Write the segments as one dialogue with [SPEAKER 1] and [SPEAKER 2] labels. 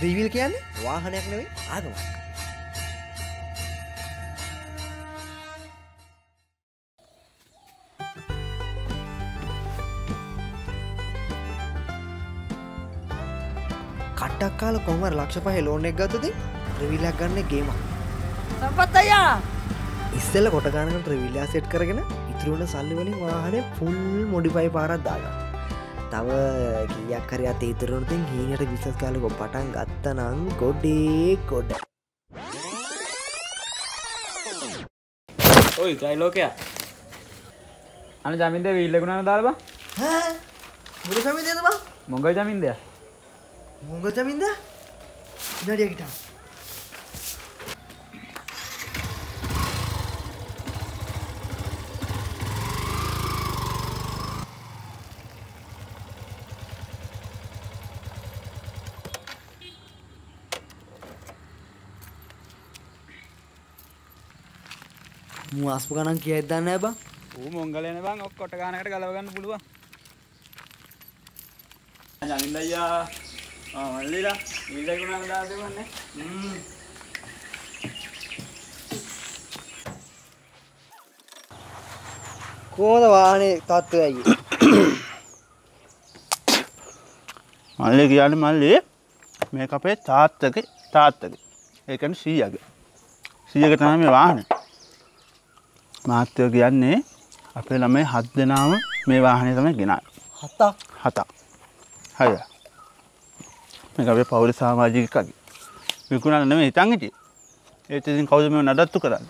[SPEAKER 1] 3 wheel කියන්නේ වාහනයක් නෙවෙයි ආගමක්. කට්ටක් කාලා කොහමද ලක්ෂ 5 ලෝන් එක ගත්තද? 3 wheel එකක් ගන්න ගේමක්.
[SPEAKER 2] සම්පත් අයියා
[SPEAKER 1] ඉස්සෙල්ල කොට ගන්නකට 3 wheel එක සෙට් කරගෙන ඉතුරු වෙන සල්ලි වලින් වාහනේ ෆුල් මොඩිෆයි පාරක් දාගන්න. තව කීයක් හරි අතේ ඉතුරු වුණොත් හීනට බිස්නස් කාලේ පටන් ගත්තා නම් ගොඩේ ගොඩ.
[SPEAKER 3] ඔයි ත්‍රිලෝකයා. අනේ ජමින්දේ වීල් එක උනාන දාලා බා.
[SPEAKER 1] ඈ මුරු සමින්දේද බා?
[SPEAKER 3] මොංගල් ජමින්දේ.
[SPEAKER 1] මොංගල් ජමින්දා? ඉන්නඩිය ගිටා. මු ආස්පු ගණන් කියයිද දන්නේ නැහැ බං.
[SPEAKER 3] ඌ මොංගල යන බං ඔක් කොට ගානකට ගලව ගන්න පුළුවන්. ජමින්ද අයියා. මල්ලිලා වීල් එක උනාන දාලා දෙවන්නේ.
[SPEAKER 1] කොහොමද වාහනේ තත්ත්වය අයියේ?
[SPEAKER 4] මල්ලි කියන්නේ මල්ලි මේක අපේ තාත්තගේ. ඒ කියන්නේ 100ගේ. 100ගේ තමයි මේ වාහනේ. මාත්‍යෝ කියන්නේ අපේ ළමයි 7 දෙනාම මේ වාහනේ තමයි ගෙනාවේ. 7ක්. හරිද? මේක අපේ පෞද්ගලික සමාජිකයෙක්ගේ. විකුණන්න නෙමෙයි හිතන් හිටියේ. ඒත් ඉතින් කවුද මේව නඩත්තු කරන්නේ?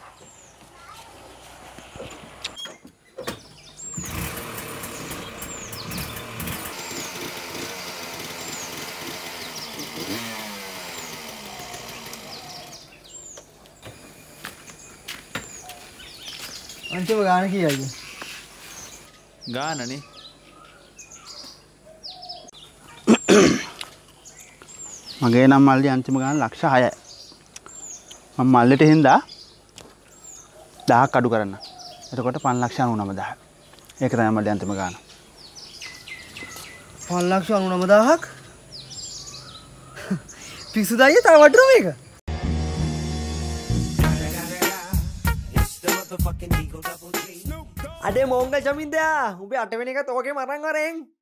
[SPEAKER 1] අන්තිම ගාන කීයද?
[SPEAKER 4] ගානනේ. මගේ නම් මල්ලි අන්තිම ගාන ලක්ෂ 6යි. මම මල්ලිට හින්දා 1000ක් අඩු කරන්න. එතකොට 5,99,000. ඒක තමයි මල්ලි අන්තිම ගාන.
[SPEAKER 1] 5,99,000ක්? පිස්සුද අයියේ තා වටර මේක? අඩේ මොංගල් ජමින්දයා උඹේ 8 වෙනි එකත් ඕකේම අරන් වරෙන්.